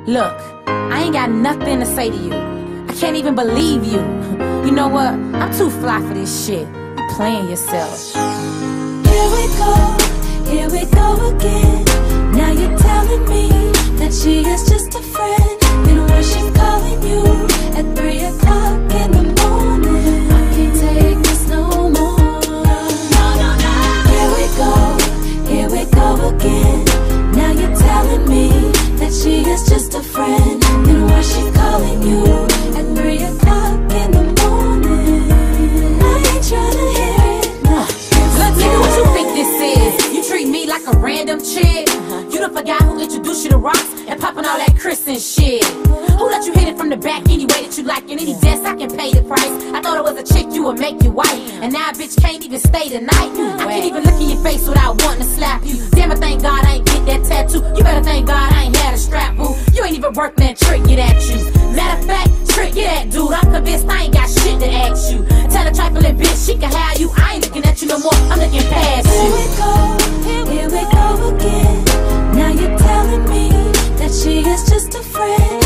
Look, I ain't got nothing to say to you. I can't even believe you. You know what? I'm too fly for this shit. You playing yourself. Here we go again. Now you're telling me that she is just a friend. Then why she's calling you at 3 o'clock in the morning? I can't take this no more. No. Here we go again. Now you're telling me that she is just a friend. Then why she's calling you at 3 o'clock in the morning? I ain't trying to hear it. No. Look, nigga, what you think this is? You treat me like a random chick? You the guy who introduced you to rocks and popping all that Chris and shit. Who let you hit it from the back any way that you like? In any dance, I can pay the price. I thought it was a chick you would make you white, and now a bitch can't even stay the night. I can't even look in your face without wanting to slap you. Damn, I thank God I ain't get that tattoo. You better thank God I ain't had a strap, boo. You ain't even working that trick, get at you. Matter of fact, trick, get at dude. I'm convinced I ain't got shit to ask you. Tell a trifling bitch she can have you. I ain't looking at you no more, I'm looking past you. Here we go again. Now you're telling me that she is just a friend.